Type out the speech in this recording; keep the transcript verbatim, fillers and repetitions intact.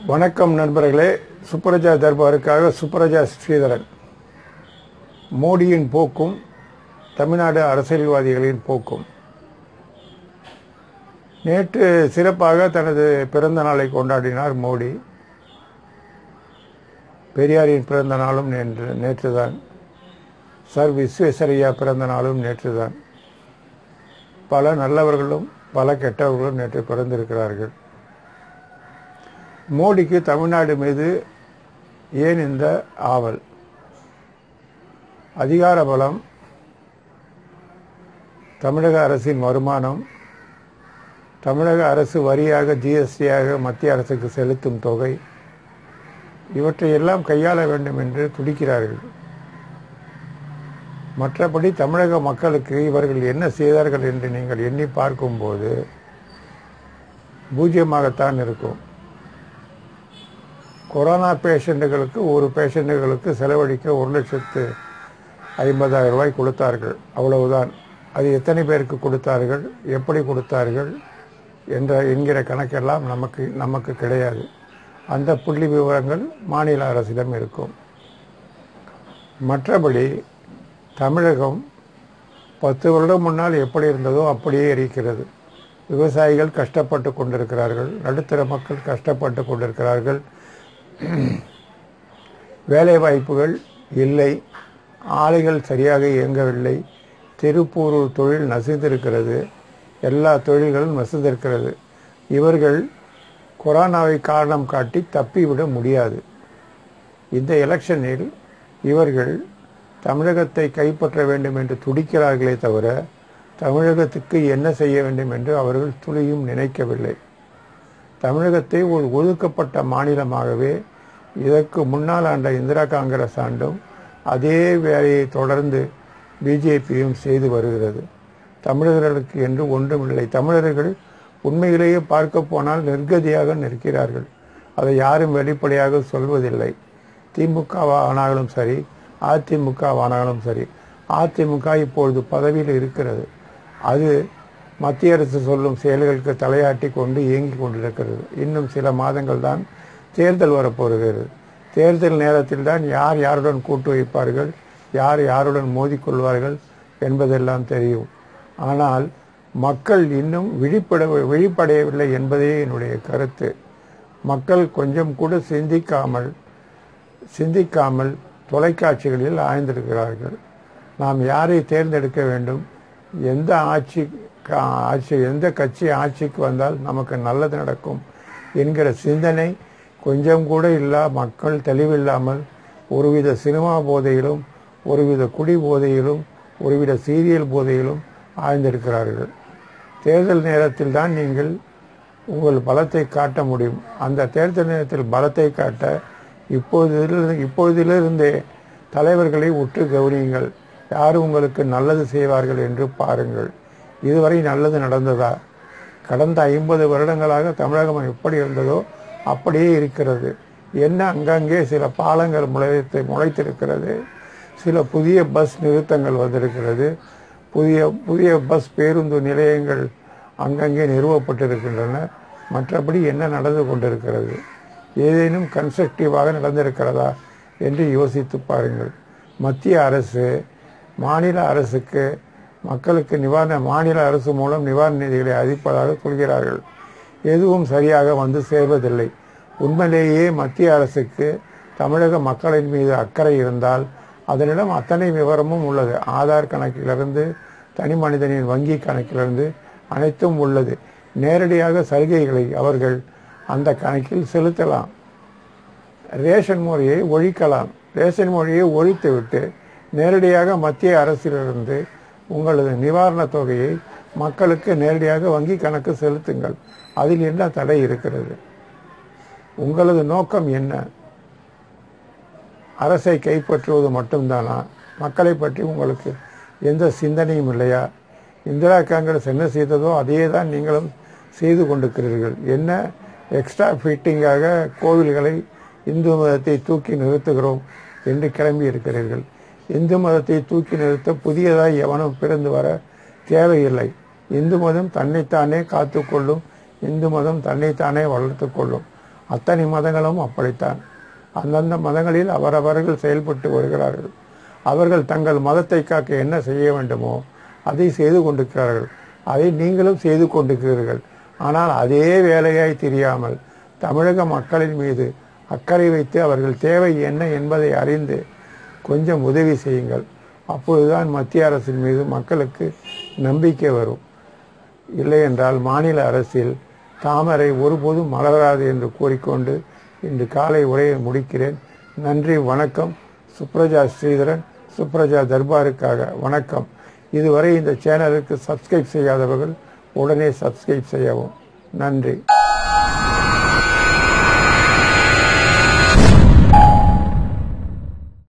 வணக்கம் நண்பர்களே. சுப்ரஜா தர்பாருக்காக சுப்ரஜா ஸ்ரீதரன். மோடியின் போக்கும் தமிழ்நாடு அரசியல்வாதிகளின் போக்கும். நேற்று சிறப்பாக தனது பிறந்த நாளை கொண்டாடினார் மோடி. பெரியாரின் பிறந்த நாளும் நேற்று நேற்றுதான். சர் விஸ்வேஸ்வரையா பிறந்த நாளும் நேற்றுதான். பல நல்லவர்களும் பல கெட்டவர்களும் நேற்று பிறந்திருக்கிறார்கள். மோடிக்கு தமிழ்நாடு மீது ஏன் இந்த ஆவல்? அதிகார பலம், தமிழக அரசின் வருமானம், தமிழக அரசு வரியாக ஜிஎஸ்டியாக மத்திய அரசுக்கு செலுத்தும் தொகை, இவற்றையெல்லாம் கையாள வேண்டும் என்று துடிக்கிறார்கள். மற்றபடி தமிழக மக்களுக்கு இவர்கள் என்ன செய்தார்கள் என்று நீங்கள் எண்ணி பார்க்கும்போது பூஜ்ஜியமாகத்தான் இருக்கும். கொரோனா பேஷண்ட்டுகளுக்கு ஒரு பேஷண்ட்டுகளுக்கு செலவழிக்க ஒரு லட்சத்து ஐம்பதாயிரம் ரூபாய் கொடுத்தார்கள், அவ்வளவுதான். அது எத்தனை பேருக்கு கொடுத்தார்கள், எப்படி கொடுத்தார்கள் என்ற என்கிற கணக்கெல்லாம் நமக்கு நமக்கு கிடையாது. அந்த புள்ளி விவரங்கள் மாநில அரசிடம் இருக்கும். மற்றபடி தமிழகம் பத்து வருடம் முன்னால் எப்படி இருந்ததோ அப்படியே இருக்கிறது. விவசாயிகள் கஷ்டப்பட்டு கொண்டிருக்கிறார்கள், நடுத்தர மக்கள் கஷ்டப்பட்டு கொண்டிருக்கிறார்கள். வேலை வாய்ப்புகள் இல்லை, ஆலைகள் சரியாக இயங்கவில்லை, திருப்பூர் தொழில் நசிந்திருக்கிறது, எல்லா தொழில்களும் நசிந்திருக்கிறது. இவர்கள் கொரோனாவை காரணம் காட்டி தப்பிவிட முடியாது. இந்த எலெக்ஷனில் இவர்கள் தமிழகத்தை கைப்பற்ற வேண்டும் என்று துடிக்கிறார்களே தவிர தமிழகத்துக்கு என்ன செய்ய வேண்டும் என்று அவர்கள் துளியும் நினைக்கவில்லை. தமிழகத்தை ஒரு ஒதுக்கப்பட்ட மாநிலமாகவே இதற்கு முன்னால் ஆண்ட இந்திரா காங்கிரஸ் ஆண்டும் அதே வேலையை தொடர்ந்து பிஜேபியும் செய்து வருகிறது. தமிழர்களுக்கு என்று ஒன்றுமில்லை. தமிழர்கள் உண்மையிலேயே பார்க்க போனால் நிர்கதியாக நிற்கிறார்கள். அதை யாரும் வெளிப்படையாக சொல்வதில்லை. திமுகவானாலும் சரி, அதிமுகவானாலும் சரி. அதிமுக இப்பொழுது பதவியில் இருக்கிறது. அது மத்திய அரசு சொல்லும் செயல்களுக்கு தலையாட்டி கொண்டு இயங்கி கொண்டிருக்கிறது. இன்னும் சில மாதங்கள் தான் தேர்தல் வரப்போகிறது. தேர்தல் நேரத்தில் தான் யார் யாருடன் கூட்டு வைப்பார்கள், யார் யாருடன் மோதிக்கொள்வார்கள் என்பதெல்லாம் தெரியும். ஆனால் மக்கள் இன்னும் விழிப்பட விழிப்படையவில்லை என்பதே என்னுடைய கருத்து. மக்கள் கொஞ்சம் கூட சிந்திக்காமல் சிந்திக்காமல் தொலைக்காட்சிகளில் ஆய்ந்திருக்கிறார்கள். நாம் யாரை தேர்ந்தெடுக்க வேண்டும், எந்த ஆட்சி ஆட்சி எந்த கட்சி ஆட்சிக்கு வந்தால் நமக்கு நல்லது நடக்கும் என்கிற சிந்தனை கொஞ்சம் கூட இல்லா மக்கள் தெளிவில்லாமல் ஒருவித சினிமா போதையிலும், ஒருவித குடி போதையிலும், ஒருவித சீரியல் போதையிலும் ஆழ்ந்திருக்கிறார்கள். தேர்தல் நேரத்தில் தான் நீங்கள் உங்கள் பலத்தை காட்ட முடியும். அந்த தேர்தல் நேரத்தில் பலத்தை காட்ட இப்போதிலிருந்து இப்பொழுதிலிருந்தே தலைவர்களை உற்று கவனியுங்கள். யார் உங்களுக்கு நல்லது செய்வார்கள் என்று பாருங்கள். இதுவரை நல்லது நடந்ததா? கடந்த ஐம்பது வருடங்களாக தமிழகம் எப்படி இருந்ததோ அப்படியே இருக்கிறது. என்ன அங்கங்கே சில பாலங்கள் முளைத்து முளைத்திருக்கிறது, சில புதிய பஸ் நிறுத்தங்கள் வந்திருக்கிறது, புதிய புதிய பஸ் பேருந்து நிலையங்கள் அங்கங்கே நிறுவப்பட்டிருக்கின்றன. மற்றபடி என்ன நடந்து கொண்டிருக்கிறது? ஏதேனும் கன்ஸ்ட்ரக்டிவாக நடந்திருக்கிறதா என்று யோசித்து பாருங்கள். மத்திய அரசு மாநில அரசுக்கு மக்களுக்கு நிவாரண மாநில அரசு மூலம் நிவாரண நிதிகளை அளிப்பதாக சொல்கிறார்கள். எதுவும் சரியாக வந்து சேர்வதில்லை. உண்மையிலேயே மத்திய அரசுக்கு தமிழக மக்களின் மீது அக்கறை இருந்தால் அதனிடம் அத்தனை விவரமும் உள்ளது. ஆதார் கணக்கிலிருந்து தனி மனிதனின் வங்கி கணக்கிலிருந்து அனைத்தும் உள்ளது. நேரடியாக சலுகைகளை அவர்கள் அந்த கணக்கில் செலுத்தலாம். ரேஷன் முறையை ஒழிக்கலாம். ரேஷன் முறையை ஒழித்துவிட்டு நேரடியாக மத்திய அரசிலிருந்து உங்களது நிவாரண தொகையை மக்களுக்கு நேரடியாக வங்கி கணக்கு செலுத்துங்கள். அதில் என்ன தடை இருக்கிறது? உங்களது நோக்கம் என்ன? அரசை கைப்பற்றுவது மட்டும்தானா? மக்களை பற்றி உங்களுக்கு எந்த சிந்தனையும் இல்லையா? இந்திரா காங்கிரஸ் என்ன செய்ததோ அதே தான் நீங்களும் செய்து கொண்டிருக்கிறீர்கள். என்ன எக்ஸ்ட்ரா ஃபிட்டிங்காக கோவில்களை இந்து மதத்தை தூக்கி நிறுத்துகிறோம் என்று கிளம்பி இருக்கிறீர்கள். இந்து மதத்தை தூக்கி நிறுத்த புதியதாய் எவனும் பிறந்து வர தேவையில்லை. இந்து மதம் தன்னைத்தானே காத்துக்கொள்ளும், இந்து மதம் தன்னைத்தானே வளர்த்து கொள்ளும். அத்தனை மதங்களும் அப்படித்தான். அந்தந்த மதங்களில் அவரவர்கள் செயல்பட்டு வருகிறார்கள். அவர்கள் தங்கள் மதத்தை காக்க என்ன செய்ய வேண்டுமோ அதை செய்து கொண்டிருக்கிறார்கள். அதை நீங்களும் செய்து கொண்டிருக்கிறீர்கள். ஆனால் அதே வேலையாய் தெரியாமல் தமிழக மக்களின் மீது அக்கறை வைத்து அவர்கள் தேவை என்ன என்பதை அறிந்து கொஞ்சம் உதவி செய்யுங்கள். அப்பொழுதுதான் மத்திய அரசின் மீது மக்களுக்கு நம்பிக்கை வரும். இல்லை என்றால் மாநில அரசில் தாமரை ஒருபோதும் மலராது என்று கூறிக்கொண்டு இன்று காலை உரையை முடிக்கிறேன். நன்றி, வணக்கம். சுப்ரஜா ஸ்ரீதரன், சுப்ரஜா தர்பாருக்காக வணக்கம். இதுவரை இந்த சேனலுக்கு சப்ஸ்கிரைப் செய்யாதவர்கள் உடனே சப்ஸ்கிரைப் செய்யவும். நன்றி.